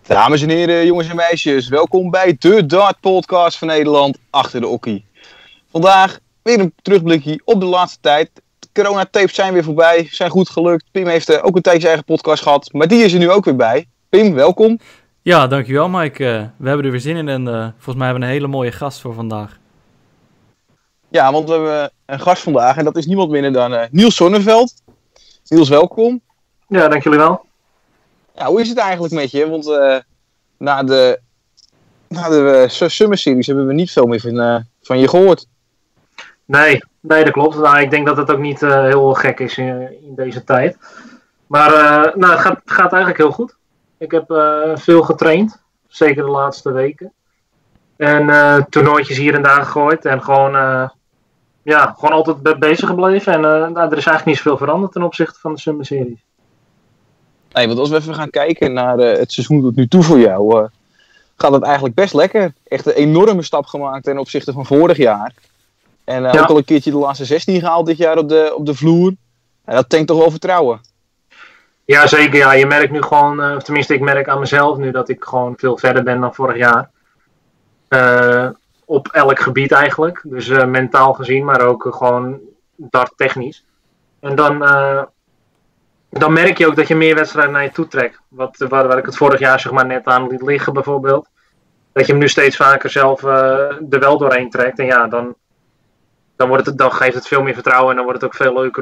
Dames en heren, jongens en meisjes, welkom bij de Dart Podcast van Nederland achter de okkie. Vandaag weer een terugblikje op de laatste tijd. De coronatapes zijn weer voorbij, zijn goed gelukt. Pim heeft ook een tijdje zijn eigen podcast gehad, maar die is er nu ook weer bij. Pim, welkom. Ja, dankjewel Mike. We hebben er weer zin in en volgens mij hebben we een hele mooie gast voor vandaag. Ja, want we hebben een gast vandaag en dat is niemand minder dan Niels Zonneveld. Niels, welkom. Ja, dank jullie wel. Ja, hoe is het eigenlijk met je? Want na de Summer Series hebben we niet veel meer van je gehoord. Nee, dat klopt. Nou, ik denk dat het ook niet heel gek is in deze tijd. Maar het gaat eigenlijk heel goed. Ik heb veel getraind, zeker de laatste weken. En toernooitjes hier en daar gegooid. En gewoon altijd bezig gebleven. En er is eigenlijk niet zoveel veranderd ten opzichte van de Summer Series. Nee, want als we even gaan kijken naar het seizoen tot nu toe voor jou, gaat het eigenlijk best lekker. Echt een enorme stap gemaakt ten opzichte van vorig jaar. En ook al een keertje de laatste 16 gehaald dit jaar op de vloer. En dat tankt toch wel vertrouwen. Ja, zeker. Ja. Je merkt nu gewoon, tenminste ik merk aan mezelf nu dat ik gewoon veel verder ben dan vorig jaar. Op elk gebied eigenlijk. Dus mentaal gezien, maar ook gewoon darttechnisch. En dan merk je ook dat je meer wedstrijden naar je toe trekt. Waar ik het vorig jaar zeg maar net aan liet liggen bijvoorbeeld. Dat je hem nu steeds vaker zelf er wel doorheen trekt. En ja, dan geeft het veel meer vertrouwen. En dan wordt het ook veel leuker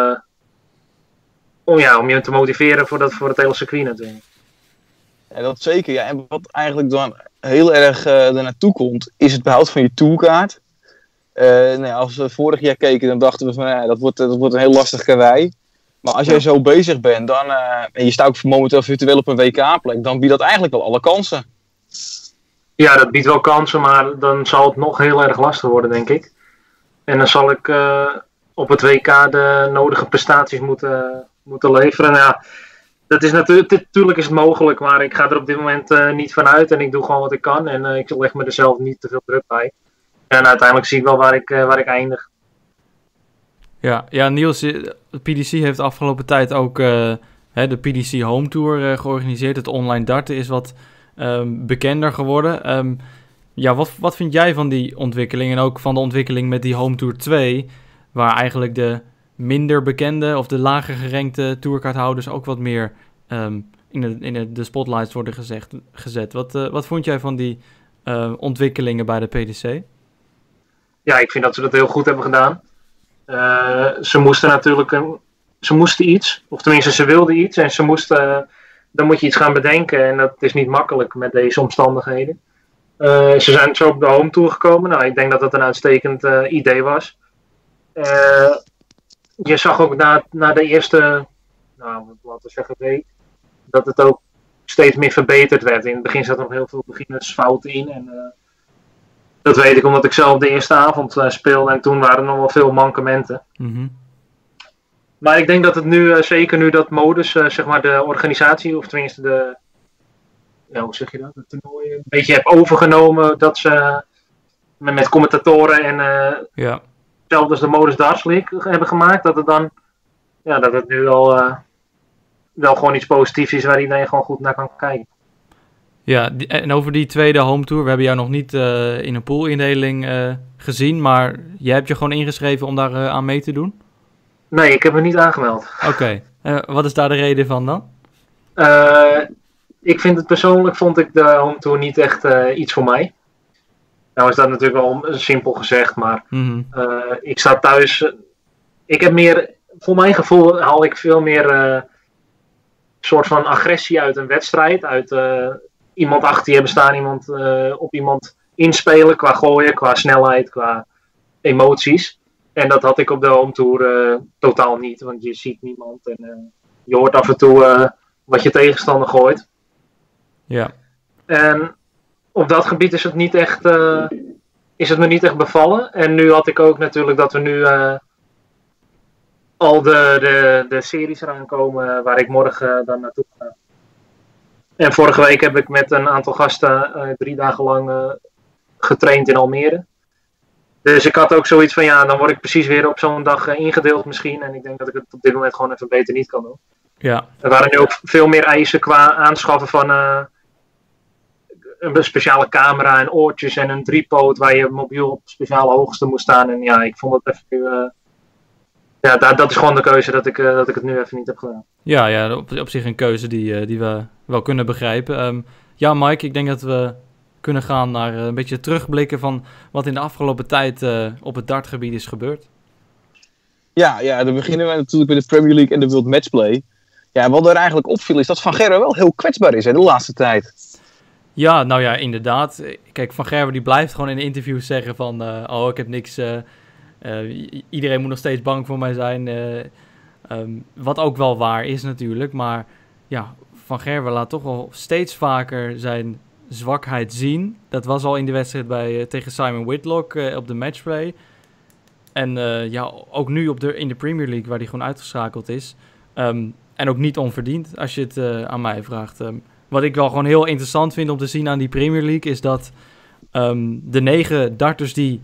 om je te motiveren voor het hele circuit natuurlijk. Ja, dat zeker. Ja. En wat eigenlijk dan heel erg er naartoe komt, is het behoud van je tourkaart. Als we vorig jaar keken, dan dachten we van dat wordt een heel lastig karwei. Maar als jij zo bezig bent, en je staat ook momenteel virtueel op een WK-plek, dan biedt dat eigenlijk wel alle kansen. Ja, dat biedt wel kansen, maar dan zal het nog heel erg lastig worden, denk ik. En dan zal ik op het WK de nodige prestaties moeten leveren. Ja, dat is natuurlijk is het mogelijk, maar ik ga er op dit moment niet van uit. En ik doe gewoon wat ik kan en ik leg me er zelf niet te veel druk bij. En uiteindelijk zie ik wel waar ik eindig. Ja, Niels, de PDC heeft de afgelopen tijd ook de PDC Home Tour georganiseerd. Het online darten is wat bekender geworden. Wat vind jij van die ontwikkeling en ook van de ontwikkeling met die Home Tour 2... waar eigenlijk de minder bekende of de lager gerankte tourkaarthouders ook wat meer in de spotlights worden gezet. Wat vond jij van die ontwikkelingen bij de PDC? Ja, ik vind dat ze dat heel goed hebben gedaan. Ze moesten natuurlijk iets, of tenminste ze wilden iets en dan moet je iets gaan bedenken en dat is niet makkelijk met deze omstandigheden. Ze zijn zo op de home tour gekomen. Nou, ik denk dat dat een uitstekend idee was. Je zag ook na de eerste, laten we zeggen week, dat het ook steeds meer verbeterd werd. In het begin zaten er nog heel veel beginnersfouten in en dat weet ik omdat ik zelf de eerste avond speelde en toen waren er nog wel veel mankementen. Mm-hmm. Maar ik denk dat het nu, zeker nu dat modus, zeg maar de organisatie, of tenminste hoe zeg je dat, het toernooi een beetje heb overgenomen, dat ze met commentatoren en zelfs als de modus Darts League hebben gemaakt, dat het nu wel gewoon iets positiefs is waar iedereen gewoon goed naar kan kijken. Ja, en over die tweede home tour, we hebben jou nog niet in een poolindeling gezien, maar jij hebt je gewoon ingeschreven om daar aan mee te doen? Nee, ik heb me niet aangemeld. Oké. Wat is daar de reden van dan? Ik vind het persoonlijk, vond ik de home tour niet echt iets voor mij. Nou is dat natuurlijk wel simpel gezegd, maar ik sta thuis. Ik heb meer, voor mijn gevoel haal ik veel meer soort van agressie uit een wedstrijd, uit iemand achter je hebben staan, iemand op iemand inspelen qua gooien, qua snelheid, qua emoties. En dat had ik op de home tour totaal niet, want je ziet niemand en je hoort af en toe wat je tegenstander gooit. Ja. En op dat gebied is het me niet echt bevallen. En nu had ik ook natuurlijk dat we nu al de series eraan komen waar ik morgen dan naartoe ga. En vorige week heb ik met een aantal gasten 3 dagen lang getraind in Almere. Dus ik had ook zoiets van dan word ik precies weer op zo'n dag ingedeeld misschien. En ik denk dat ik het op dit moment gewoon even beter niet kan doen. Ja. Er waren nu ook veel meer eisen qua aanschaffen een speciale camera en oortjes en een driepoot waar je mobiel op speciale hoogte moest staan. En ja, ik vond het even... dat is gewoon de keuze dat ik het nu even niet heb gedaan. Ja, op zich een keuze die we wel kunnen begrijpen. Ja, Mike, ik denk dat we kunnen gaan naar een beetje terugblikken van wat in de afgelopen tijd op het dartgebied is gebeurd. Ja, dan beginnen we natuurlijk met de Premier League en de World Matchplay. Ja, wat er eigenlijk opviel is dat Van Gerwen wel heel kwetsbaar is, hè, de laatste tijd. Ja, nou ja, inderdaad. Kijk, Van Gerwen die blijft gewoon in interviews zeggen van... ik heb niks... iedereen moet nog steeds bang voor mij zijn. Wat ook wel waar is natuurlijk. Maar ja, Van Gerwen laat toch wel steeds vaker zijn zwakheid zien. Dat was al in de wedstrijd tegen Simon Whitlock op de matchplay. En ook nu in de Premier League, waar hij gewoon uitgeschakeld is. En ook niet onverdiend, als je het aan mij vraagt. Wat ik wel gewoon heel interessant vind om te zien aan die Premier League... is dat de 9 darters die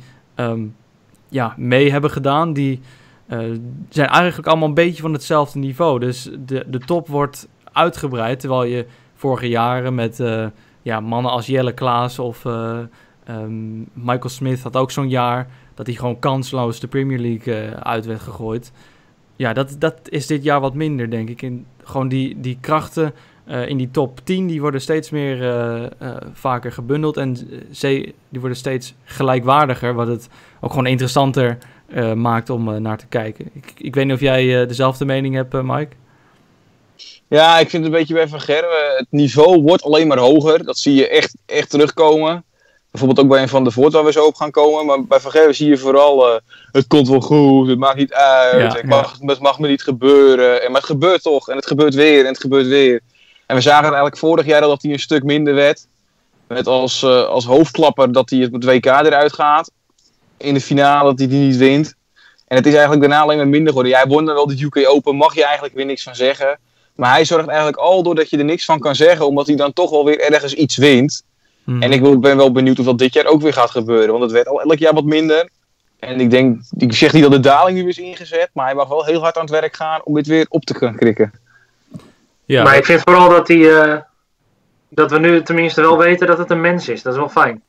mee hebben gedaan... die zijn eigenlijk allemaal een beetje van hetzelfde niveau. Dus de top wordt uitgebreid... terwijl je vorige jaren met mannen als Jelle Klaas of Michael Smith... had ook zo'n jaar dat hij gewoon kansloos de Premier League uit werd gegooid... Ja, dat is dit jaar wat minder, denk ik. Gewoon die krachten in die top 10, die worden steeds meer vaker gebundeld. En die worden steeds gelijkwaardiger, wat het ook gewoon interessanter maakt om naar te kijken. Ik weet niet of jij dezelfde mening hebt, Mike? Ja, ik vind het een beetje bij Van Gerwen. Het niveau wordt alleen maar hoger. Dat zie je echt terugkomen. Bijvoorbeeld ook bij een Van der Voort waar we zo op gaan komen. Maar bij Van Gerwen zie je vooral... het komt wel goed, het maakt niet uit. Het mag me niet gebeuren. Maar het gebeurt toch. En het gebeurt weer en het gebeurt weer. En we zagen eigenlijk vorig jaar al dat hij een stuk minder werd. Met als hoofdklapper dat hij het met WK eruit gaat. In de finale dat hij die niet wint. En het is eigenlijk daarna alleen maar minder geworden. Hij won dan wel de UK Open, mag je eigenlijk weer niks van zeggen. Maar hij zorgt eigenlijk al doordat je er niks van kan zeggen. Omdat hij dan toch wel weer ergens iets wint. En ik ben wel benieuwd of dat dit jaar ook weer gaat gebeuren. Want het werd al elk jaar wat minder. En ik zeg niet dat de daling nu is ingezet. Maar hij mag wel heel hard aan het werk gaan om dit weer op te kunnen krikken. Ja, maar ik vind vooral dat we nu tenminste wel weten dat het een mens is. Dat is wel fijn.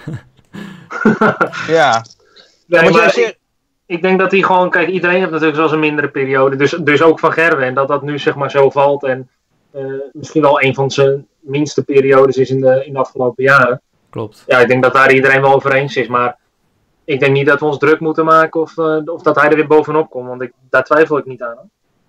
Ja. Nee, maar ik denk dat hij gewoon... Kijk, iedereen heeft natuurlijk wel eens een mindere periode. Dus ook Van Gerwen. En dat nu zeg maar zo valt. En misschien wel een van zijn minste periodes is in de afgelopen jaren. Klopt. Ja, ik denk dat daar iedereen wel over eens is. Maar ik denk niet dat we ons druk moeten maken of dat hij er weer bovenop komt. Want daar twijfel ik niet aan. Hè?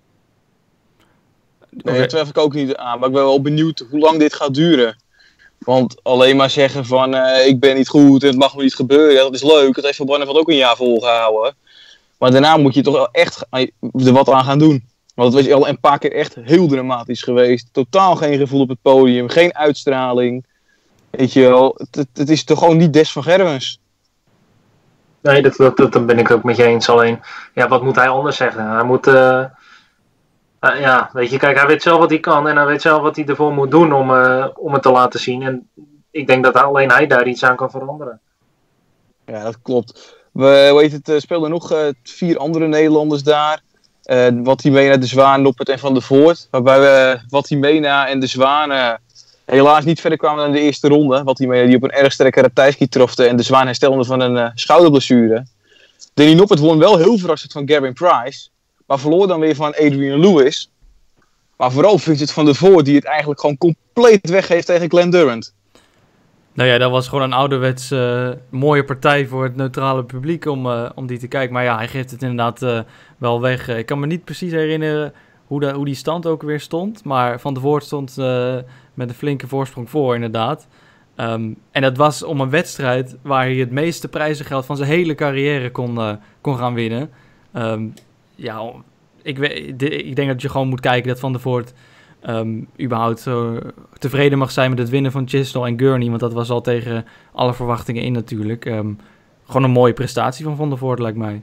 Nee, daar twijfel ik ook niet aan. Maar ik ben wel benieuwd hoe lang dit gaat duren. Want alleen maar zeggen van ik ben niet goed en het mag me niet gebeuren. Ja, dat is leuk. Dat heeft Van Barneveld ook een jaar volgehouden. Maar daarna moet je toch wel echt er wat aan gaan doen. Want het was al een paar keer echt heel dramatisch geweest. Totaal geen gevoel op het podium. Geen uitstraling. Weet je wel. Het is toch gewoon niet Des van Gerwens. Nee, dat ben ik ook met je eens. Alleen, ja, wat moet hij anders zeggen? Hij moet... weet je, kijk, hij weet zelf wat hij kan. En hij weet zelf wat hij ervoor moet doen om het te laten zien. En ik denk dat alleen hij daar iets aan kan veranderen. Ja, dat klopt. We speelden nog 4 andere Nederlanders daar. Watimena, De Zwaan, Noppert en Van der Voort. Waarbij we Watimena en De Zwaan helaas niet verder kwamen dan de eerste ronde. Watimena die op een erg sterke Ratajski trofte en De Zwaan herstelde van een schouderblessure. Danny Noppert won wel heel verrassend van Gavin Price. Maar verloor dan weer van Adrian Lewis. Maar vooral Vincent Van der Voort die het eigenlijk gewoon compleet weggeeft tegen Glenn Durrant. Nou ja, dat was gewoon een ouderwets mooie partij voor het neutrale publiek om die te kijken. Maar ja, hij geeft het inderdaad wel weg. Ik kan me niet precies herinneren hoe die stand ook weer stond. Maar Van der Voort stond met een flinke voorsprong voor, inderdaad. En dat was om een wedstrijd waar hij het meeste prijzengeld van zijn hele carrière kon gaan winnen. Ik denk dat je gewoon moet kijken dat Van der Voort überhaupt tevreden mag zijn met het winnen van Chisnell en Gurney. Want dat was al tegen alle verwachtingen in natuurlijk. Gewoon een mooie prestatie van der Voort, lijkt mij.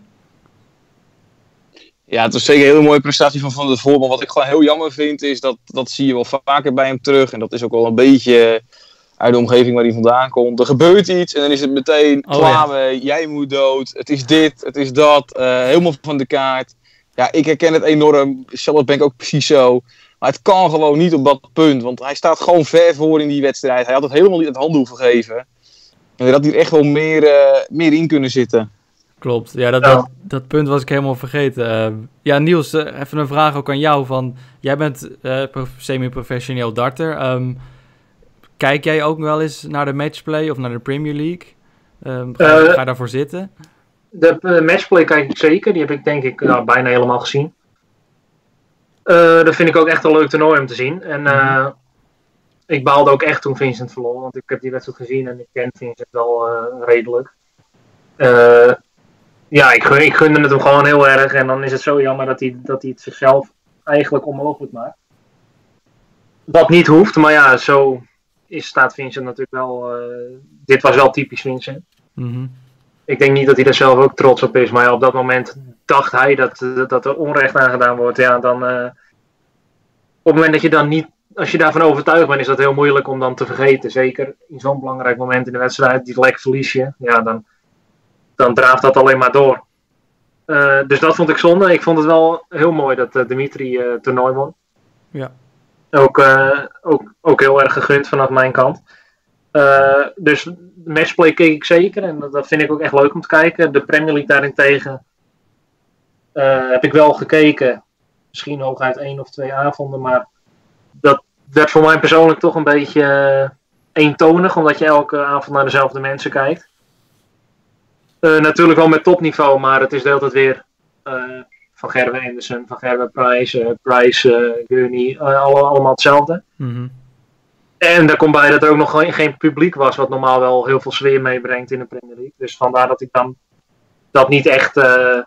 Ja, het was zeker een hele mooie prestatie van der Voort. Maar wat ik gewoon heel jammer vind is dat zie je wel vaker bij hem terug. En dat is ook wel een beetje uit de omgeving waar hij vandaan komt. Er gebeurt iets en dan is het meteen klaar. Jij moet dood. Het is dit, het is dat. Helemaal van de kaart. Ja, ik herken het enorm. Zelf ben ik ook precies zo. Maar het kan gewoon niet op dat punt. Want hij staat gewoon ver voor in die wedstrijd. Hij had het helemaal niet het handen hoeven geven. En hij had hier echt wel meer in kunnen zitten. Klopt. Ja, dat punt was ik helemaal vergeten. Ja, Niels, even een vraag ook aan jou. Jij bent semi-professioneel darter. Kijk jij ook wel eens naar de matchplay of naar de Premier League? Ga je daarvoor zitten? De matchplay kijk ik zeker. Die heb ik denk ik bijna helemaal gezien. Dat vind ik ook echt een leuk toernooi om te zien. En ik baalde ook echt toen Vincent verloor. Want ik heb die wedstrijd gezien en ik ken Vincent wel redelijk. Ja, ik gunde het hem gewoon heel erg. En dan is het zo jammer dat hij het zichzelf eigenlijk onmogelijk maakt. Dat niet hoeft, maar ja, zo staat Vincent natuurlijk wel. Dit was wel typisch Vincent. Mm-hmm. Ik denk niet dat hij daar zelf ook trots op is. Maar ja, op dat moment dacht hij dat er onrecht aan gedaan wordt. Ja, dan op het moment dat je dan niet, als je daarvan overtuigd bent, is dat heel moeilijk om dan te vergeten. Zeker in zo'n belangrijk moment in de wedstrijd, die lek verlies je. Ja, dan draaft dat alleen maar door. Dus dat vond ik zonde. Ik vond het wel heel mooi dat Dimitri toernooi won. Ja. Ook heel erg gegund vanaf mijn kant. Dus de matchplay keek ik zeker. En dat vind ik ook echt leuk om te kijken. De Premier League daarentegen heb ik wel gekeken. Misschien hooguit 1 of 2 avonden. Maar dat werd voor mij persoonlijk toch een beetje eentonig. Omdat je elke avond naar dezelfde mensen kijkt. Natuurlijk wel met topniveau. Maar het is de hele tijd weer Van Gerwen Anderson, Van Gerwen Price, Gurney. Allemaal hetzelfde. Mm-hmm. En daar komt bij dat er ook nog geen publiek was, wat normaal wel heel veel sfeer meebrengt in de Premier League. Dus vandaar dat ik dan dat niet echt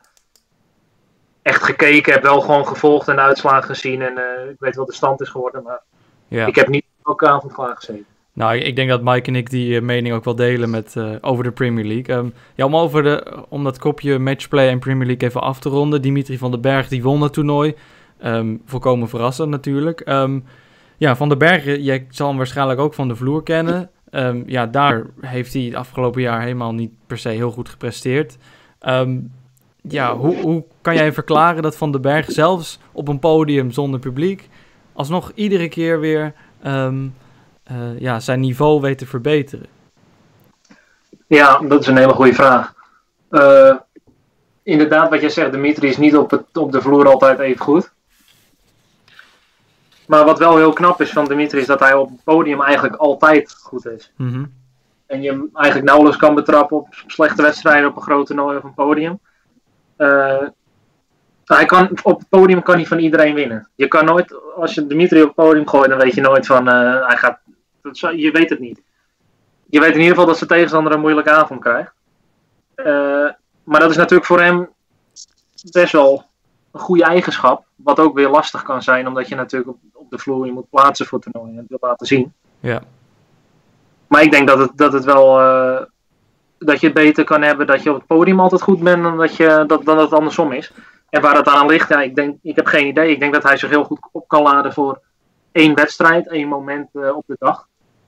gekeken heb, wel gewoon gevolgd en de uitslagen gezien. En ik weet wel de stand is geworden, maar ik heb niet elke avond klaargezeten. Nou, ik denk dat Mike en ik die mening ook wel delen over de Premier League. Om dat kopje matchplay en Premier League even af te ronden. Dimitri van den Berg die won het toernooi. Volkomen verrassend natuurlijk. Van den Berg, jij zal hem waarschijnlijk ook van de vloer kennen. Daar heeft hij het afgelopen jaar helemaal niet per se heel goed gepresteerd. Hoe kan jij verklaren dat Van den Berg zelfs op een podium zonder publiek alsnog iedere keer weer zijn niveau weet te verbeteren? Ja, dat is een hele goede vraag. Inderdaad, wat jij zegt, Dimitri is niet op de vloer altijd even goed. Maar wat wel heel knap is van Dimitri is dat hij op het podium eigenlijk altijd goed is. Mm-hmm. En je hem eigenlijk nauwelijks kan betrappen op slechte wedstrijden op een groot toernooi of een podium. Op het podium kan hij van iedereen winnen. Je kan nooit, als je Dimitri op het podium gooit, dan weet je nooit van hij gaat. Je weet het niet. Je weet in ieder geval dat zijn tegenstander een moeilijke avond krijgt. Maar dat is natuurlijk voor hem best wel een goede eigenschap. Wat ook weer lastig kan zijn, omdat je natuurlijk op de vloer je moet plaatsen voor toernooien en het wil laten zien. Ja. Maar ik denk dat het wel dat je het beter kan hebben dat je op het podium altijd goed bent dan dat het andersom is. En waar het aan ligt, ik heb geen idee. Ik denk dat hij zich heel goed op kan laden voor 1 wedstrijd, 1 moment op de dag.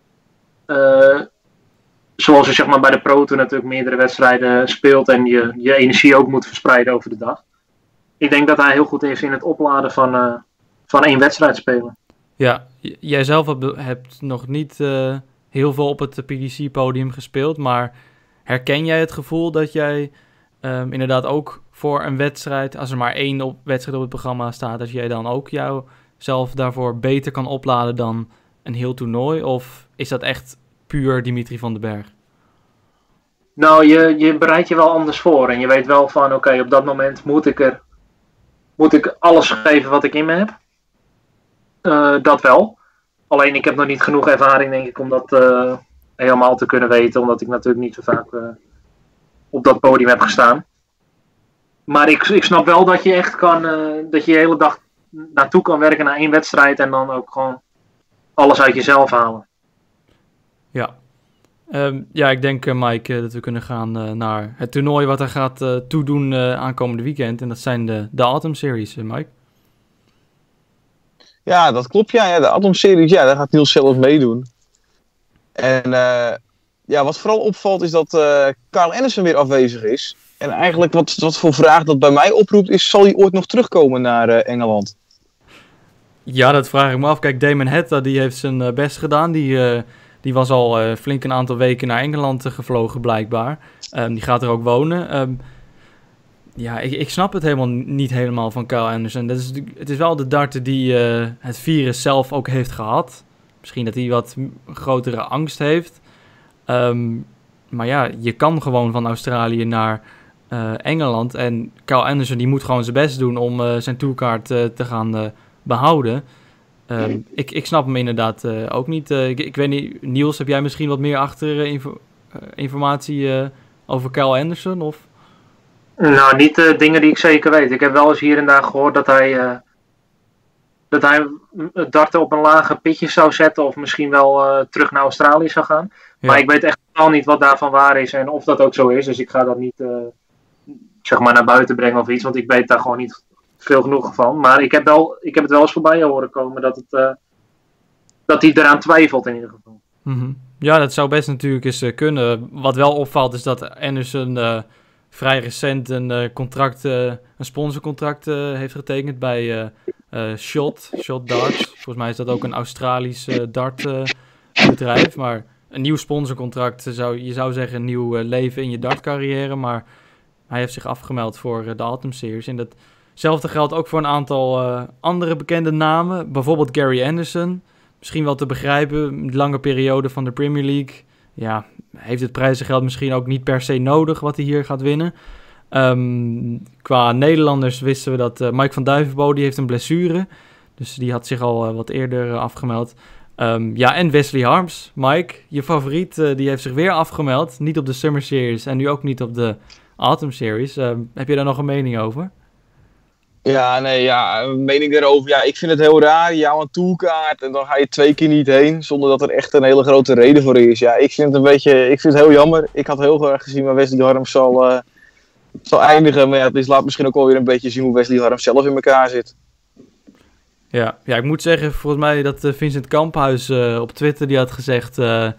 Zoals je zeg maar bij de Pro Tour natuurlijk meerdere wedstrijden speelt en je energie ook moet verspreiden over de dag. Ik denk dat hij heel goed is in het opladen van 1 wedstrijd spelen. Ja, jij zelf hebt nog niet heel veel op het PDC-podium gespeeld, maar herken jij het gevoel dat jij inderdaad ook voor een wedstrijd, als er maar 1 wedstrijd op het programma staat, dat jij dan ook jouzelf daarvoor beter kan opladen dan een heel toernooi? Of is dat echt puur Dimitri van den Berg? Nou, je bereidt je wel anders voor en je weet wel van oké, op dat moment moet ik alles geven wat ik in me heb. Dat wel. Alleen ik heb nog niet genoeg ervaring denk ik om dat helemaal te kunnen weten. Omdat ik natuurlijk niet zo vaak op dat podium heb gestaan. Maar ik snap wel dat je echt kan, dat je de hele dag naartoe kan werken naar 1 wedstrijd. En dan ook gewoon alles uit jezelf halen. Ja. Ik denk Mike dat we kunnen gaan naar het toernooi wat hij gaat toedoen aankomende weekend. En dat zijn de Autumn Series, Mike. Ja, dat klopt. Ja, de Autumn Series, daar gaat Niels zelf meedoen. En wat vooral opvalt is dat Kyle Anderson weer afwezig is. En eigenlijk wat voor vraag dat bij mij oproept is, zal hij ooit nog terugkomen naar Engeland? Ja, dat vraag ik me af. Kijk, Damon Hetta die heeft zijn best gedaan. Die was al flink een aantal weken naar Engeland gevlogen blijkbaar. Die gaat er ook wonen. Ja, ik snap het niet helemaal van Kyle Anderson. Het is wel de darter die het virus zelf ook heeft gehad. Misschien dat hij wat grotere angst heeft. Maar ja, je kan gewoon van Australië naar Engeland. En Kyle Anderson die moet gewoon zijn best doen om zijn tourkaart te gaan behouden. Ik snap hem inderdaad ook niet. Ik weet niet, Niels, heb jij misschien wat meer informatie over Kyle Anderson? Of? Nou, niet de dingen die ik zeker weet. Ik heb wel eens hier en daar gehoord dat hij het darten op een lager pitje zou zetten. Of misschien wel terug naar Australië zou gaan. Ja. Maar ik weet echt wel niet wat daarvan waar is en of dat ook zo is. Dus ik ga dat niet zeg maar naar buiten brengen of iets. Want ik weet daar gewoon niet veel genoeg van. Maar ik heb het wel eens voorbij horen komen dat hij eraan twijfelt in ieder geval. Mm-hmm. Ja, dat zou best natuurlijk eens kunnen. Wat wel opvalt is dat Anderson vrij recent een sponsorcontract heeft getekend bij Shot Darts. Volgens mij is dat ook een Australisch dartbedrijf. Maar een nieuw sponsorcontract, je zou zeggen een nieuw leven in je dartcarrière. Maar hij heeft zich afgemeld voor de Autumn Series. En datzelfde geldt ook voor een aantal andere bekende namen. Bijvoorbeeld Gary Anderson. Misschien wel te begrijpen, de lange periode van de Premier League. Ja, heeft het prijzengeld misschien ook niet per se nodig wat hij hier gaat winnen. Qua Nederlanders wisten we dat Mike van Duivenbode die heeft een blessure. Dus die had zich al wat eerder afgemeld. Ja, en Wesley Harms. Mike, je favoriet, die heeft zich weer afgemeld. Niet op de Summer Series en nu ook niet op de Autumn Series. Heb je daar nog een mening over? Ja, nee, ja, een mening daarover. Ja, ik vind het heel raar. Je houdt een tourkaart en dan ga je 2 keer niet heen. Zonder dat er echt een hele grote reden voor is. Ja, ik vind het heel jammer. Ik had heel graag gezien waar Wesley Harms zal eindigen. Maar ja, het laat misschien ook wel weer een beetje zien hoe Wesley Harms zelf in elkaar zit. Ja, ik moet zeggen, volgens mij dat Vincent Kamphuis op Twitter die had gezegd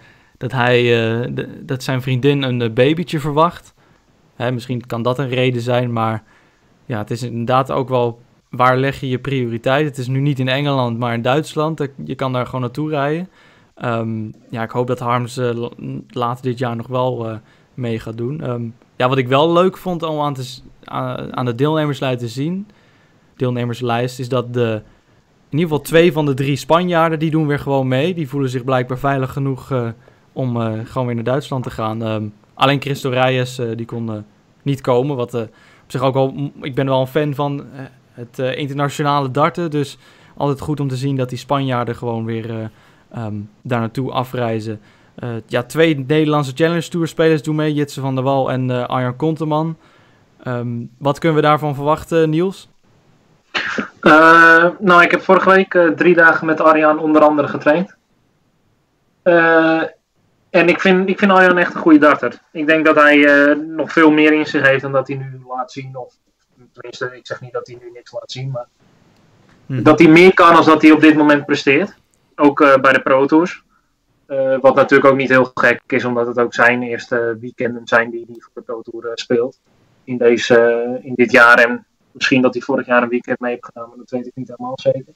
dat zijn vriendin een babytje verwacht. Misschien kan dat een reden zijn, maar ja, het is inderdaad ook wel waar leg je je prioriteit. Het is nu niet in Engeland, maar in Duitsland. Je kan daar gewoon naartoe rijden. Ja, ik hoop dat Harms later dit jaar nog wel mee gaat doen. Ja, wat ik wel leuk vond om aan de deelnemerslijst te zien, is dat in ieder geval 2 van de 3 Spanjaarden, die doen weer gewoon mee. Die voelen zich blijkbaar veilig genoeg om gewoon weer naar Duitsland te gaan. Alleen Cristo Reyes, die kon niet komen, wat op zich ook al, ik ben wel een fan van het internationale darten, dus altijd goed om te zien dat die Spanjaarden gewoon weer daar naartoe afreizen. Ja, 2 Nederlandse Challenge Tour spelers doen mee, Jitse van der Wal en Arjan Konteman. Wat kunnen we daarvan verwachten, Niels? Nou, ik heb vorige week 3 dagen met Arjan onder andere getraind. En ik vind Arjan echt een goede darter. Ik denk dat hij nog veel meer in zich heeft dan dat hij nu laat zien. Of tenminste, ik zeg niet dat hij nu niks laat zien, maar dat hij meer kan dan dat hij op dit moment presteert. Ook bij de Pro Tours. Wat natuurlijk ook niet heel gek is, omdat het ook zijn eerste weekenden zijn die hij voor de Pro Tour speelt. In dit jaar, en misschien dat hij vorig jaar een weekend mee heeft gedaan, maar dat weet ik niet helemaal zeker.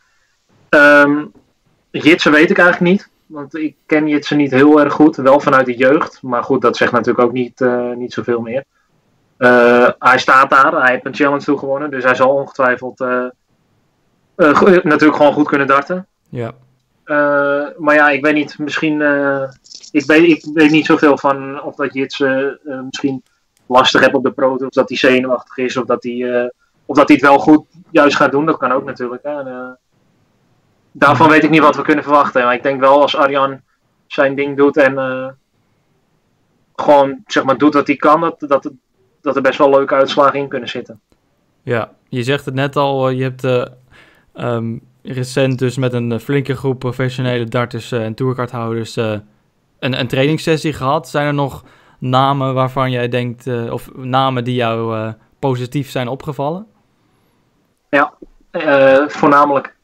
Jitse weet ik eigenlijk niet. Want ik ken Jitse niet heel erg goed. Wel vanuit de jeugd. Maar goed, dat zegt natuurlijk ook niet zoveel meer. Hij staat daar. Hij heeft een Challenge Tour gewonnen. Dus hij zal ongetwijfeld natuurlijk gewoon goed kunnen darten. Ja. Maar ja, ik weet niet. Misschien... ik weet niet zoveel van of dat Jitse misschien lastig heeft op de Pro Tour. Of dat hij zenuwachtig is. Of dat hij het wel goed juist gaat doen. Dat kan ook natuurlijk. Hè. Daarvan weet ik niet wat we kunnen verwachten. Maar ik denk wel als Arjan zijn ding doet en gewoon zeg maar doet wat hij kan, dat er best wel leuke uitslagen in kunnen zitten. Ja, je zegt het net al, je hebt recent dus met een flinke groep professionele darters en tourkaarthouders een trainingssessie gehad. Zijn er nog namen waarvan jij denkt, of namen die jou positief zijn opgevallen? Ja, voornamelijk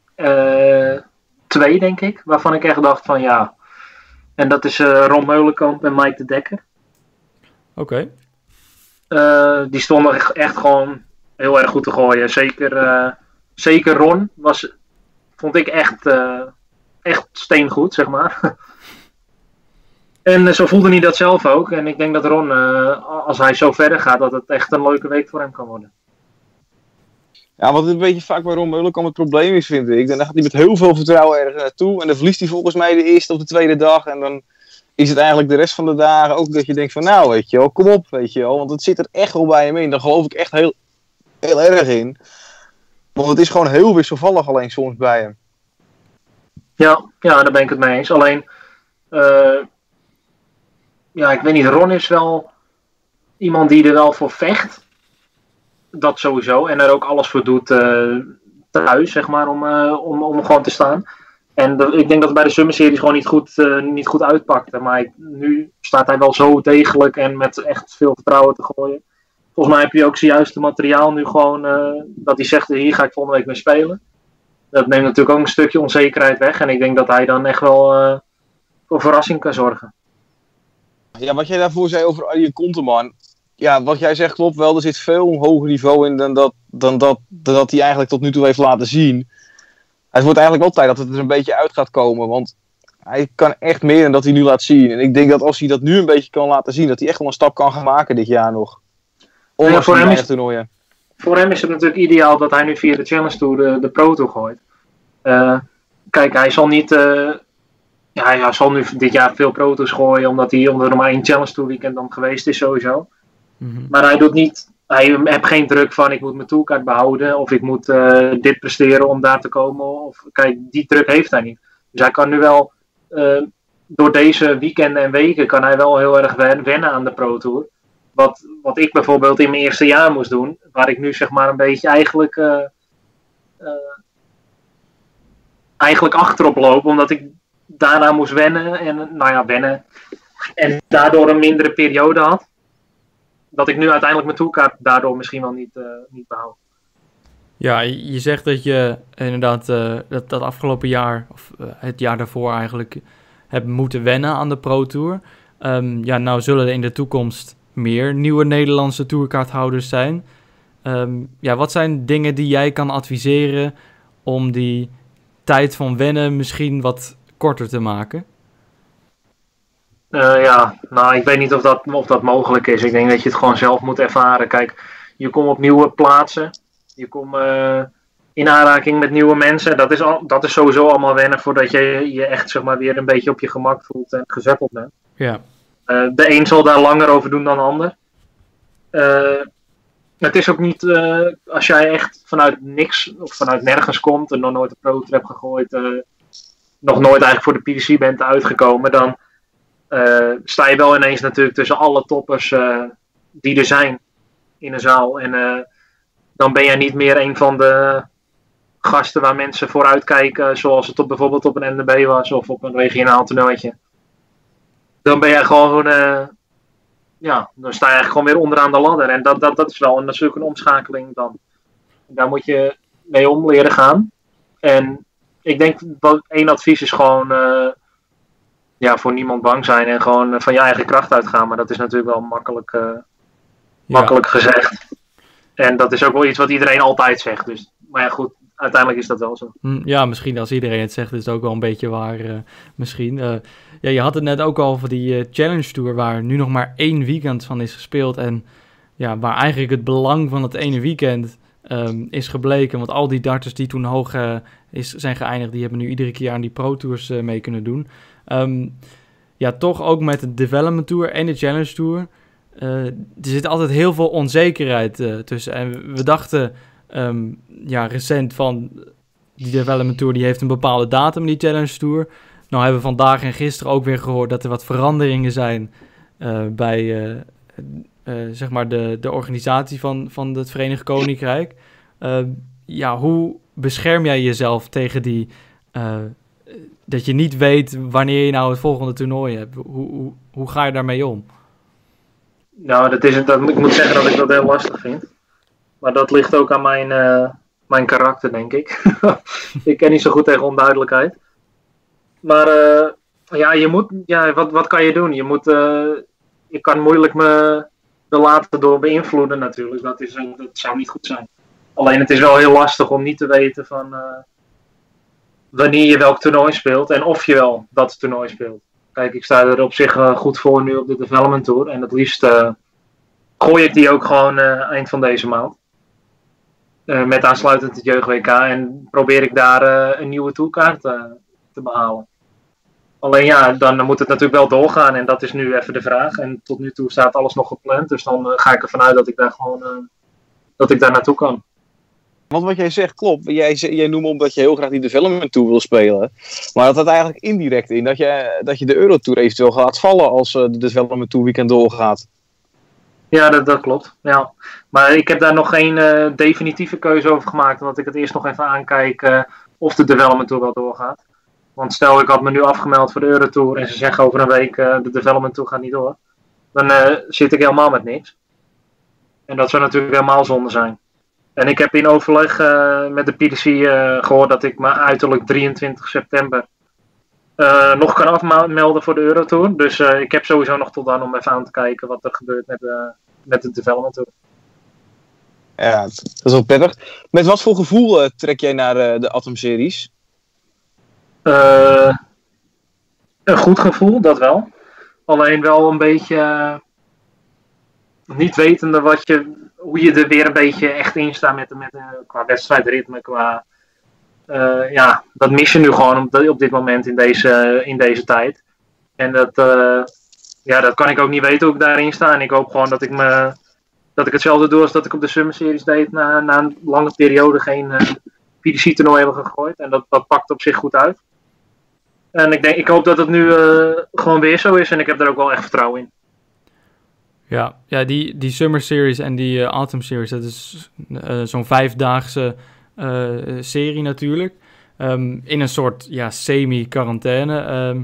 2 denk ik, waarvan ik echt dacht van ja. En dat is Ron Meulenkamp en Mike de Dekker. Oké. Die stonden echt gewoon heel erg goed te gooien. Zeker Ron was vond ik echt steengoed, zeg maar. En zo voelde hij dat zelf ook. En ik denk dat Ron, als hij zo verder gaat, dat het echt een leuke week voor hem kan worden. Ja, wat een beetje vaak bij Ron Meulenkamp het probleem is, vind ik. Dan gaat hij met heel veel vertrouwen ergens naartoe. En dan verliest hij volgens mij de eerste of de tweede dag. En dan is het eigenlijk de rest van de dagen ook dat je denkt van nou, weet je wel, kom op, weet je wel. Want het zit er echt wel bij hem in. Daar geloof ik echt heel erg in. Want het is gewoon heel wisselvallig alleen soms bij hem. Ja, daar ben ik het mee eens. Alleen, ik weet niet, Ron is wel iemand die er wel voor vecht. Dat sowieso. En er ook alles voor doet thuis, zeg maar, om gewoon te staan. En ik denk dat het bij de Summer Series gewoon niet goed uitpakte. Maar nu staat hij wel zo degelijk en met echt veel vertrouwen te gooien. Volgens mij heb je ook zojuist het materiaal nu gewoon, dat hij zegt, hier ga ik volgende week mee spelen. Dat neemt natuurlijk ook een stukje onzekerheid weg. En ik denk dat hij dan echt wel voor verrassing kan zorgen. Ja, wat jij daarvoor zei over Arjen Konteman. Ja, wat jij zegt klopt wel. Er zit veel hoger niveau in dan dat hij eigenlijk tot nu toe heeft laten zien. Het wordt eigenlijk wel tijd dat het er een beetje uit gaat komen. Want hij kan echt meer dan dat hij nu laat zien. En ik denk dat als hij dat nu een beetje kan laten zien, dat hij echt wel een stap kan gaan maken dit jaar nog. Ondanks die weinig toernooien. Voor hem is het natuurlijk ideaal dat hij nu via de Challenge Tour de Pro Tour gooit. Kijk, hij zal niet... hij zal nu dit jaar veel Pro Tours gooien, omdat er maar 1 Challenge Tour weekend dan geweest is sowieso. Mm-hmm. Maar hij doet niet... Hij heeft geen druk van ik moet mijn toolkaart behouden of ik moet dit presteren om daar te komen. Of, kijk, die druk heeft hij niet. Dus hij kan nu wel, door deze weekenden en weken, kan hij wel heel erg wennen aan de Pro Tour. Wat ik bijvoorbeeld in mijn eerste jaar moest doen, waar ik nu zeg maar een beetje eigenlijk achterop loop, omdat ik daarna moest wennen en daardoor een mindere periode had. Dat ik nu uiteindelijk mijn toolkaart daardoor misschien wel niet behoud. Ja, je zegt dat je inderdaad dat afgelopen jaar, of het jaar daarvoor eigenlijk, hebt moeten wennen aan de Pro Tour. Nou zullen er in de toekomst meer nieuwe Nederlandse tourkaarthouders zijn. Wat zijn dingen die jij kan adviseren om die tijd van wennen misschien wat korter te maken? Ik weet niet of dat mogelijk is. Ik denk dat je het gewoon zelf moet ervaren. Kijk, je komt op nieuwe plaatsen. Je komt in aanraking met nieuwe mensen. Dat is sowieso allemaal wennen voordat je je echt zeg maar weer een beetje op je gemak voelt en gezetteld bent. Ja. De een zal daar langer over doen dan de ander. Het is ook niet, als jij echt vanuit niks of vanuit nergens komt en nog nooit een Pro Tour hebt gegooid, nog nooit eigenlijk voor de PDC bent uitgekomen, dan sta je wel ineens natuurlijk tussen alle toppers die er zijn in een zaal. En dan ben jij niet meer een van de gasten waar mensen voor uitkijken, zoals het bijvoorbeeld op een NDB was of op een regionaal toernooitje. Dan ben jij gewoon, dan sta je eigenlijk gewoon weer onderaan de ladder. En dat is wel natuurlijk een omschakeling dan. Daar moet je mee om leren gaan. En ik denk dat één advies is gewoon voor niemand bang zijn en gewoon van je eigen kracht uitgaan. Maar dat is natuurlijk wel makkelijk gezegd. En dat is ook wel iets wat iedereen altijd zegt. Dus, maar ja, goed, uiteindelijk is dat wel zo. Ja, misschien als iedereen het zegt is het ook wel een beetje waar misschien. Je had het net ook al over die Challenge Tour waar nu nog maar 1 weekend van is gespeeld. En waar eigenlijk het belang van het ene weekend is gebleken. Want al die darters die toen hoog zijn geëindigd, die hebben nu iedere keer aan die Pro Tours mee kunnen doen. Toch ook met de Development Tour en de Challenge Tour. Er zit altijd heel veel onzekerheid tussen. En we dachten recent van die Development Tour, die heeft een bepaalde datum, die Challenge Tour. Nou hebben we vandaag en gisteren ook weer gehoord dat er wat veranderingen zijn bij zeg maar de organisatie van het Verenigd Koninkrijk. Hoe bescherm jij jezelf tegen die dat je niet weet wanneer je nou het volgende toernooi hebt? Hoe ga je daarmee om? Nou, ik moet zeggen dat ik dat heel lastig vind. Maar dat ligt ook aan mijn karakter, denk ik. Ik ken niet zo goed tegen onduidelijkheid. Maar wat kan je doen? Je kan moeilijk me laten door beïnvloeden natuurlijk. Dat zou niet goed zijn. Alleen het is wel heel lastig om niet te weten van wanneer je welk toernooi speelt en of je wel dat toernooi speelt. Kijk, ik sta er op zich goed voor nu op de Development Tour. En het liefst gooi ik die ook gewoon eind van deze maand. Met aansluitend het jeugd-WK. En probeer ik daar een nieuwe tourkaart te behalen. Alleen ja, dan moet het natuurlijk wel doorgaan. En dat is nu even de vraag. En tot nu toe staat alles nog gepland. Dus dan ga ik ervan uit dat ik daar gewoon dat ik daar naartoe kan. Want wat jij zegt klopt. Jij noemt op dat je heel graag die Development Tour wil spelen. Maar dat had eigenlijk indirect in dat je de Eurotour eventueel gaat vallen als de Development Tour weekend doorgaat. Ja, dat klopt. Ja. Maar ik heb daar nog geen definitieve keuze over gemaakt. Omdat ik het eerst nog even aankijk of de Development Tour wel doorgaat. Want stel ik had me nu afgemeld voor de Eurotour en ze zeggen over een week de Development Tour gaat niet door. Dan zit ik helemaal met niks. En dat zou natuurlijk helemaal zonde zijn. En ik heb in overleg met de PDC gehoord dat ik me uiterlijk 23 september nog kan afmelden voor de Eurotour. Dus ik heb sowieso nog tot dan om even aan te kijken wat er gebeurt met de Development Tour. Ja, dat is wel prettig. Met wat voor gevoel trek jij naar de Atom-series? Een goed gevoel, dat wel. Alleen wel een beetje niet wetende hoe je er weer een beetje echt in staat qua wedstrijdritme, qua ja, dat mis je nu gewoon op dit moment in deze tijd. En dat kan ik ook niet weten hoe ik daarin sta. En ik hoop gewoon dat ik hetzelfde doe als dat ik op de Summer Series deed. Na een lange periode geen PDC-toernooi hebben gegooid. En dat pakt op zich goed uit. En ik hoop dat het nu gewoon weer zo is. En ik heb er ook wel echt vertrouwen in. Ja, die Summer Series en die Autumn Series, dat is zo'n 5-daagse serie natuurlijk. In een soort semi-quarantaine.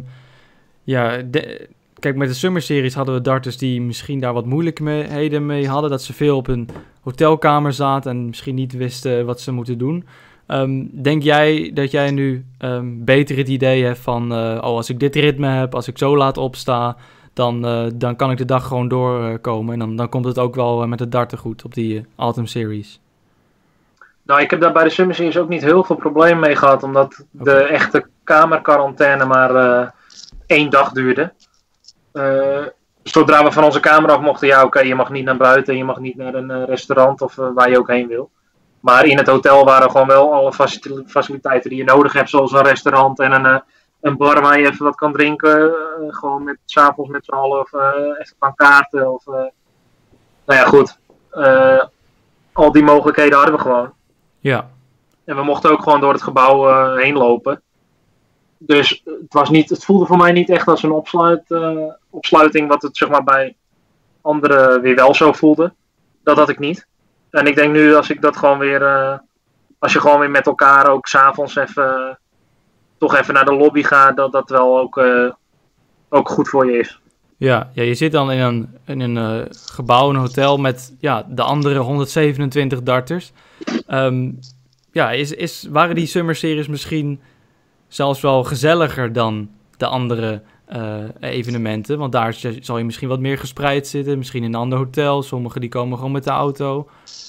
Kijk, met de Summer Series hadden we darters die misschien daar wat moeilijkheden mee hadden. Dat ze veel op een hotelkamer zaten en misschien niet wisten wat ze moeten doen. Denk jij dat jij nu beter het idee hebt van als ik dit ritme heb, als ik zo laat opsta, dan kan ik de dag gewoon doorkomen. En dan komt het ook wel met het darten goed op die Autumn Series. Nou, ik heb daar bij de Summer Series ook niet heel veel problemen mee gehad. Omdat de echte kamerquarantaine maar 1 dag duurde. Zodra we van onze kamer af mochten, je mag niet naar buiten. Je mag niet naar een restaurant of waar je ook heen wil. Maar in het hotel waren gewoon wel alle faciliteiten die je nodig hebt. Zoals een restaurant en een bar waar je even wat kan drinken. Gewoon 's avonds met z'n allen of even van kaarten. Of, nou ja, goed. Al die mogelijkheden hadden we gewoon. Ja. En we mochten ook gewoon door het gebouw heen lopen. Dus het voelde voor mij niet echt als een opsluiting wat het zeg maar bij anderen weer wel zo voelde. Dat had ik niet. En ik denk nu als ik dat gewoon weer, als je gewoon weer met elkaar ook 's avonds toch even naar de lobby gaat, dat dat wel ook goed voor je is. Ja, je zit dan in een gebouw, een hotel met de andere 127 darters. Waren die Summer Series misschien zelfs wel gezelliger dan de andere evenementen? Want daar zal je misschien wat meer gespreid zitten, misschien in een ander hotel. Sommigen die komen gewoon met de auto.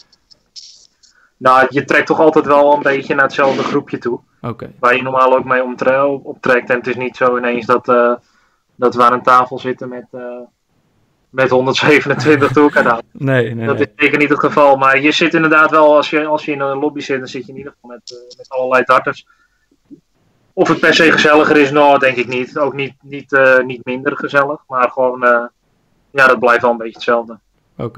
Nou, je trekt toch altijd wel een beetje naar hetzelfde groepje toe. Okay. Waar je normaal ook mee optrekt. En het is niet zo ineens dat we aan een tafel zitten met 127 tourkaarten. Nee. Dat is zeker niet het geval. Maar je zit inderdaad wel, als je in een lobby zit, dan zit je in ieder geval met allerlei darters. Of het per se gezelliger is, nou, denk ik niet. Ook niet minder gezellig. Maar gewoon, dat blijft wel een beetje hetzelfde. Oké.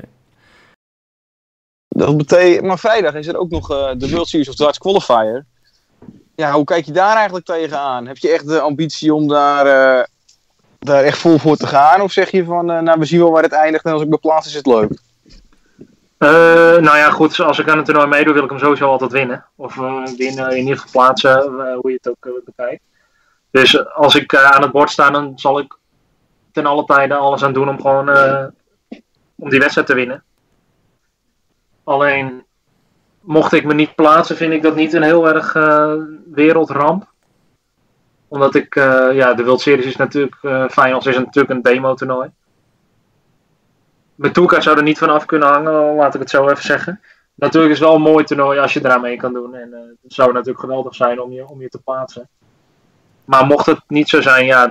Dat betekent, maar vrijdag is er ook nog de World Series of Darts Qualifier. Ja, hoe kijk je daar eigenlijk tegenaan? Heb je echt de ambitie om daar echt vol voor te gaan? Of zeg je van, we zien wel waar het eindigt en als ik me plaats is het leuk? Nou ja, goed, als ik aan een toernooi meedoe wil ik hem sowieso altijd winnen. Of winnen, in ieder geval plaatsen, hoe je het ook bekijkt. Dus als ik aan het bord sta, dan zal ik ten alle tijde alles aan doen om gewoon om die wedstrijd te winnen. Alleen, mocht ik me niet plaatsen, vind ik dat niet een heel erg wereldramp. Omdat de World Series is natuurlijk, Finals is natuurlijk een demo-toernooi. Mijn tourkaart zou er niet van af kunnen hangen, laat ik het zo even zeggen. natuurlijk is het wel een mooi toernooi als je eraan mee kan doen. En het zou natuurlijk geweldig zijn om je te plaatsen. Maar mocht het niet zo zijn, ja,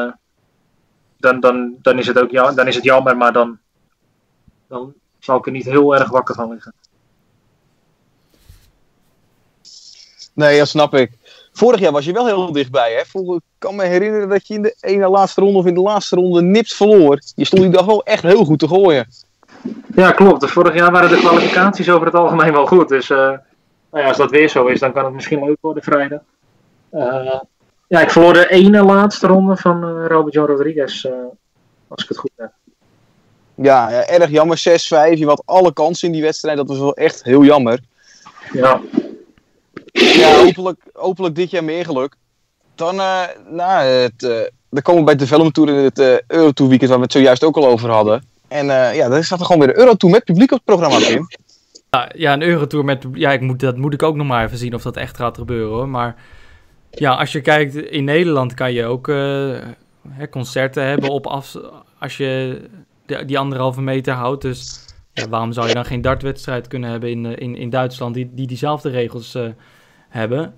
dan is het ook dan is het jammer, maar dan zal ik er niet heel erg wakker van liggen. Nee, dat snap ik. Vorig jaar was je wel heel dichtbij, hè? Ik kan me herinneren dat je in de ene laatste ronde of in de laatste ronde nipt verloor. Je stond die dag wel echt heel goed te gooien. Ja, klopt. Vorig jaar waren de kwalificaties over het algemeen wel goed. Dus als dat weer zo is, dan kan het misschien leuk worden vrijdag. Ja, ik verloor de ene laatste ronde van Robert-Jan Rodriguez, als ik het goed heb. Ja, erg jammer. 6-5. Je had alle kansen in die wedstrijd. Dat was wel echt heel jammer. Ja. Ja, hopelijk dit jaar meer geluk. Dan, dan komen we bij het Development Tour in het Eurotour weekend, waar we het zojuist ook al over hadden. En dan staat er gewoon weer de Eurotour met publiek op het programma, Tim. Ja, een Eurotour met... Ja, dat moet ik ook nog maar even zien of dat echt gaat gebeuren, hoor. Maar ja, als je kijkt, in Nederland kan je ook concerten hebben als je die 1,5 meter houdt. Dus ja, waarom zou je dan geen dartwedstrijd kunnen hebben in Duitsland die diezelfde regels hebben?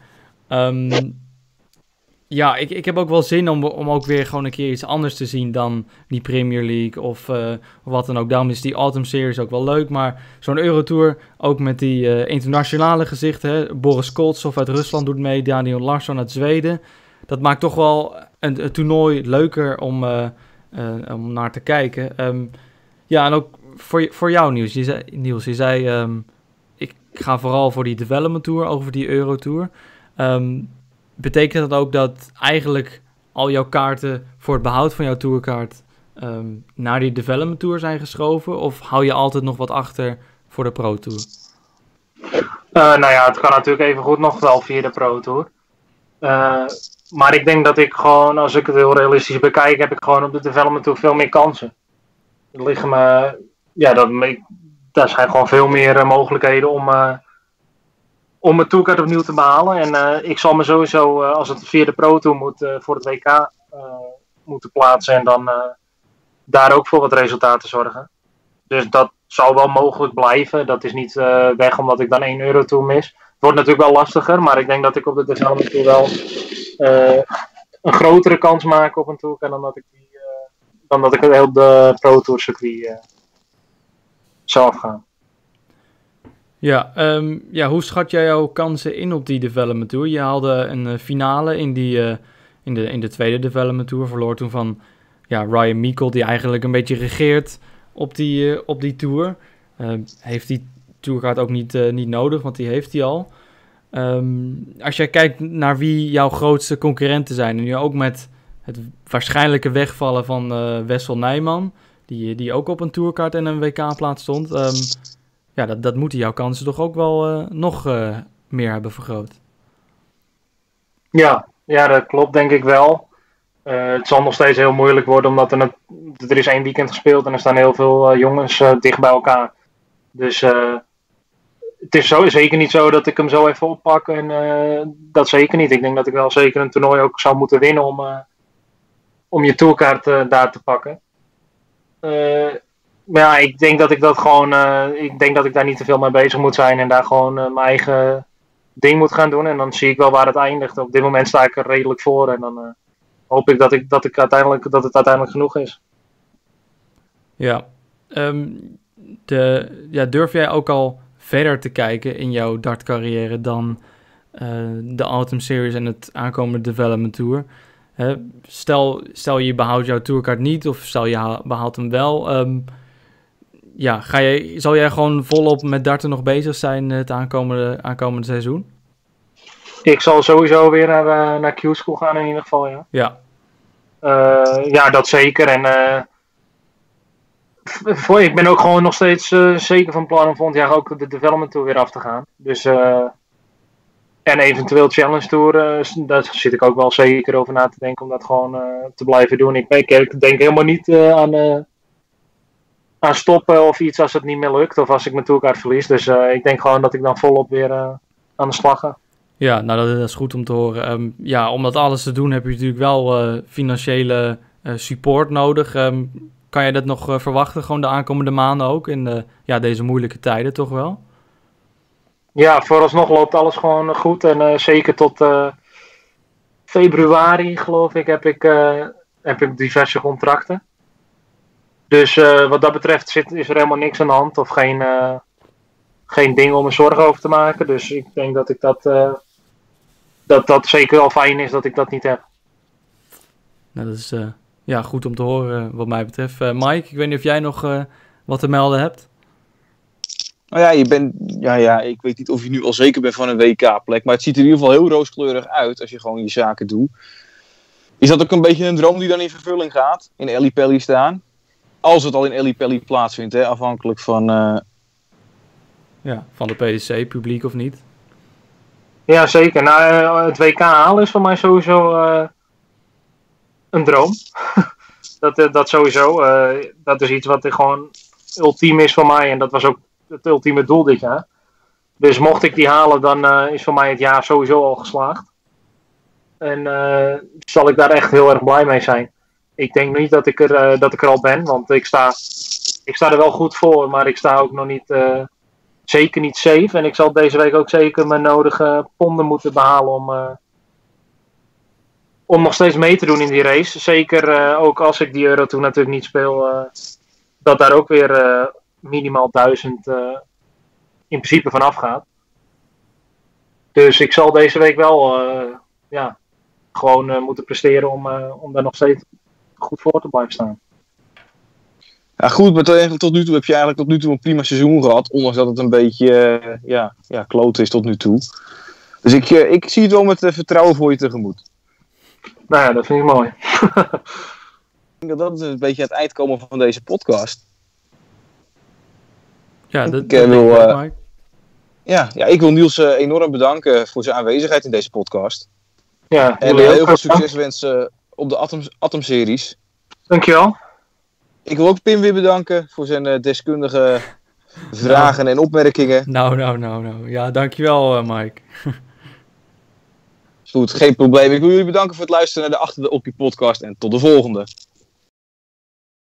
Ja, ik heb ook wel zin om ook weer gewoon een keer iets anders te zien dan die Premier League of wat dan ook. Daarom is die Autumn Series ook wel leuk. Maar zo'n Eurotour, ook met die internationale gezichten. Hè? Boris Koltsov uit Rusland doet mee, Daniel Larsson uit Zweden. Dat maakt toch wel een toernooi leuker om naar te kijken. Ja, en ook voor jou, Niels. Je zei, ik ga vooral voor die Development Tour, over die Eurotour. Betekent dat ook dat eigenlijk al jouw kaarten voor het behoud van jouw tourkaart naar die Development Tour zijn geschoven? Of hou je altijd nog wat achter voor de Pro Tour? Nou ja, het kan natuurlijk even goed nog wel via de Pro Tour. Maar ik denk dat ik gewoon, als ik het heel realistisch bekijk, heb ik gewoon op de Development Tour veel meer kansen. Er liggen me, ja, daar zijn gewoon veel meer mogelijkheden om mijn tourkaart opnieuw te behalen. En ik zal me sowieso, als het via de Pro Tour moet, voor het WK moeten plaatsen. En dan daar ook voor wat resultaten zorgen. Dus dat zal wel mogelijk blijven. Dat is niet weg omdat ik dan 1 Eurotour mis. Het wordt natuurlijk wel lastiger. Maar ik denk dat ik op de Development Tour wel een grotere kans maak op een tourkaart dan dat ik het heel de Pro Tour circuit zou afgaan. Ja, hoe schat jij jouw kansen in op die Development Tour? Je haalde een finale in de tweede Development Tour. Verloor toen van Ryan Meikle, die eigenlijk een beetje regeert op die Tour. Heeft die tourkaart ook niet nodig, want die heeft hij al. Als jij kijkt naar wie jouw grootste concurrenten zijn, en nu ook met het waarschijnlijke wegvallen van Wessel Nijman, die ook op een tourkaart en een WK-plaats stond... dat moeten jouw kansen toch ook wel nog meer hebben vergroot. Ja, dat klopt denk ik wel. Het zal nog steeds heel moeilijk worden, omdat er is 1 weekend gespeeld en er staan heel veel jongens dicht bij elkaar. Dus het is zeker niet zo dat ik hem zo even oppak. En dat zeker niet. Ik denk dat ik wel zeker een toernooi ook zou moeten winnen om je tourkaart daar te pakken. Maar ja, ik denk dat ik dat gewoon. Ik denk dat ik daar niet te veel mee bezig moet zijn en daar gewoon mijn eigen ding moet gaan doen. En dan zie ik wel waar het eindigt. Op dit moment sta ik er redelijk voor en dan hoop ik dat het uiteindelijk genoeg is. Ja. Durf jij ook al verder te kijken in jouw dartcarrière dan de Autumn Series en het aankomende Development Tour? Stel je behoudt jouw tourkaart niet of stel je behaalt hem wel. Zal jij gewoon volop met darten nog bezig zijn het aankomende seizoen? Ik zal sowieso weer naar Q-School gaan in ieder geval, ja. Ja, dat zeker. En ik ben ook gewoon nog steeds zeker van plan om volgend jaar ook de Development Tour weer af te gaan. Dus, en eventueel Challenge Tour, daar zit ik ook wel zeker over na te denken om dat gewoon te blijven doen. Ik denk helemaal niet aan stoppen of iets als het niet meer lukt of als ik mijn tourkaart verlies. Dus ik denk gewoon dat ik dan volop weer aan de slag ga. Ja, nou dat is goed om te horen. Om dat alles te doen heb je natuurlijk wel financiële support nodig. Kan je dat nog verwachten, gewoon de aankomende maanden ook in deze moeilijke tijden toch wel? Ja, vooralsnog loopt alles gewoon goed. En zeker tot februari, geloof ik, heb ik diverse contracten. Dus wat dat betreft is er helemaal niks aan de hand. Of geen ding om me zorgen over te maken. Dus ik denk dat ik dat zeker al fijn is dat ik dat niet heb. Nou, dat is goed om te horen wat mij betreft. Mike, ik weet niet of jij nog wat te melden hebt? Nou ja, ik weet niet of je nu al zeker bent van een WK-plek, maar het ziet er in ieder geval heel rooskleurig uit als je gewoon je zaken doet. Is dat ook een beetje een droom die dan in vervulling gaat? In Ellipelli staan? Als het al in Ellipelli plaatsvindt, hè? Afhankelijk van... van de PDC, publiek of niet? Ja, zeker. Nou, het WK halen is voor mij sowieso een droom. dat sowieso. Dat is iets wat gewoon ultiem is voor mij. En dat was ook het ultieme doel dit jaar. Dus mocht ik die halen, dan is voor mij het jaar sowieso al geslaagd. En zal ik daar echt heel erg blij mee zijn. Ik denk niet dat ik er al ben, want ik sta er wel goed voor, maar ik sta ook nog niet, zeker niet safe. En ik zal deze week ook zeker mijn nodige ponden moeten behalen om nog steeds mee te doen in die race. Zeker ook als ik die Eurotour natuurlijk niet speel, dat daar ook weer minimaal 1000 in principe vanaf gaat. Dus ik zal deze week wel gewoon moeten presteren om daar nog steeds goed voor te blijven staan. Ja goed, maar tot nu toe heb je eigenlijk een prima seizoen gehad. Ondanks dat het een beetje kloot is tot nu toe. Dus ik zie het wel met vertrouwen voor je tegemoet. Nou ja, dat vind ik mooi. Ik denk dat een beetje het eind komen van deze podcast. Ja, ik wil Niels enorm bedanken voor zijn aanwezigheid in deze podcast. Ja, en heel veel succes wensen op de Atom-series. Dankjewel. Ik wil ook Pim weer bedanken voor zijn deskundige vragen en opmerkingen. Nou. Ja, dankjewel Mike. Goed, geen probleem. Ik wil jullie bedanken voor het luisteren naar de Achter de Oppie podcast en tot de volgende.